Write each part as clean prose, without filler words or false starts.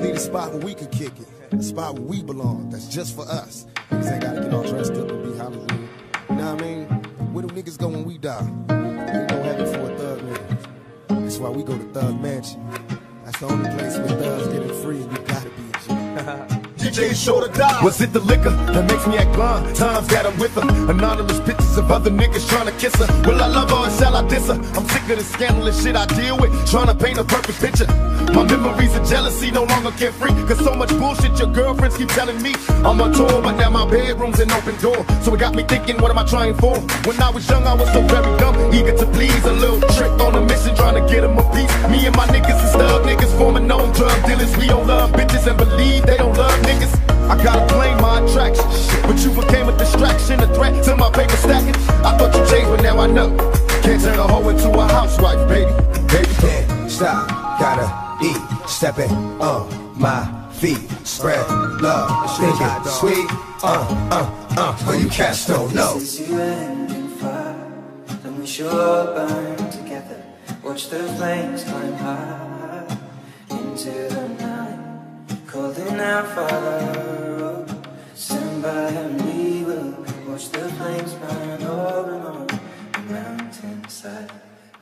just need a spot where we can kick it. A spot where we belong, that's just for us. Niggas ain't gotta get all dressed up and be Hollywood. You know what I mean? Where them niggas go when we die? They go heaven for a thug nigga. That's why we go to Thug Mansion. That's the only place where thugs getting free and you gotta be a G. DJ sure to die. Was it the liquor that makes me act blind? Times that I'm with her. Anonymous pictures of other niggas trying to kiss her. Will I love her or shall I diss her? I'm sick of the scandalous shit I deal with, trying to paint a perfect picture. My memories of jealousy no longer carefree, cause so much bullshit your girlfriends keep telling me. I'm on tour, but now my bedroom's an open door. So it got me thinking, what am I trying for? When I was young, I was so very dumb, eager to please. A little trick on a mission, trying to get them a piece. Me and my niggas is thug niggas, forming known drug dealers. We don't love bitches and believe they don't love niggas. I gotta blame my attraction, but you became a distraction, a threat to my paper stacking. I thought you changed, but now I know. Can't turn a hoe into a housewife, baby. Baby, can't stop, gotta eat, stepping on my feet, spread love, thinking sweet, but you cats don't know. This is you ending fire, then we should all burn together. Watch the flames climb high into the night, calling out Father, stand by and we will watch the flames burn over and on the mountainside.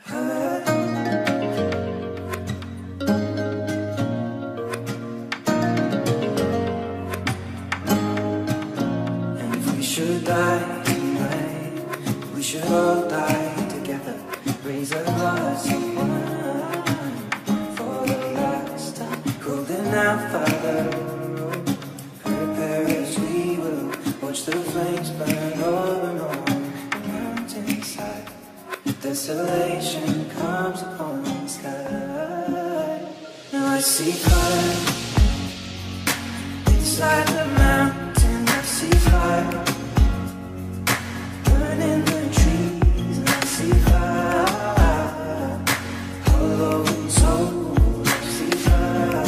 And if we should die tonight, we should all die together. Raise a glass of wine for the last time, calling out Father, prepare as we will watch the flames burn over and on the mountainside. Desolation comes upon the sky. Now I see fire inside the mountain. I see fire burning the trees, and I see fire hollow and soul. I see fire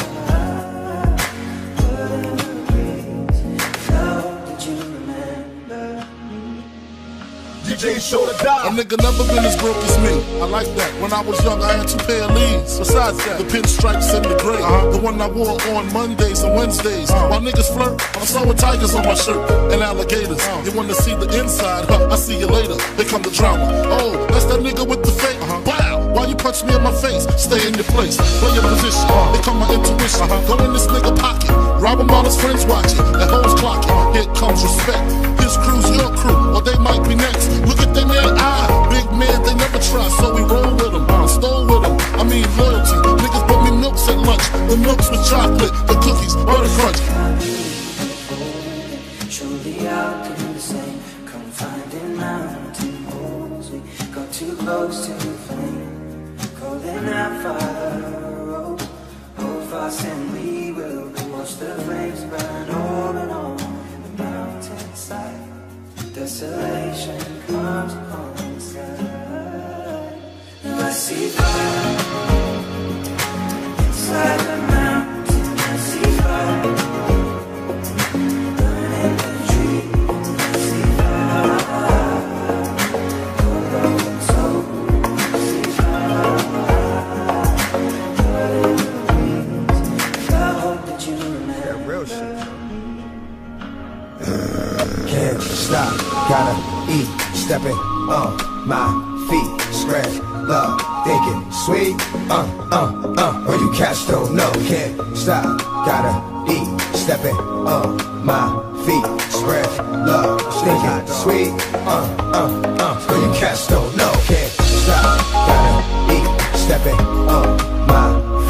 burning the breeze. How did you remember me? DJ sure to die. A nigga never been as broke as me. I like that. When I was young, I had 2 pair of leads. Besides that, the pinstripes and the gray. The one I wore on Mondays and Wednesdays. While niggas flirt, I'm sewing tigers on my shirt and alligators. You wanna see the inside? I see you later. Here come the drama. Oh, that's that nigga with the fake. Wow, why you punch me in my face? Stay in your place. Play your position. Here come my intuition. Go in this nigga pocket. Rob him while his friends watching. That hoes clocking. Here comes respect. His crew's your crew, or they might be next. Look at them in the eye. Big man, they never try, so we roll with them. Stole with them, I mean loyalty. Niggas brought me milks at lunch. The milks with chocolate, the cookies, butter crunch. Surely I'll do the same. Confined in mountain holes, we got too close to the flame. Calling out Father, hold fast and we will watch the flames burn on and on the mountainside. Desolation comes upon the sky. Now I see fire inside the mountain. I see fire burning the trees. I see fire hollow and soul. I see fire burning the breeze. I hope that you remember that real shit. Can't stop, gotta eat, stepping on my feet, spread love, thinking sweet, or you cats don't know. Can't stop, gotta eat, stepping on my feet, spread love, thinking sweet, or you cats don't know. Can't stop, gotta eat, stepping on my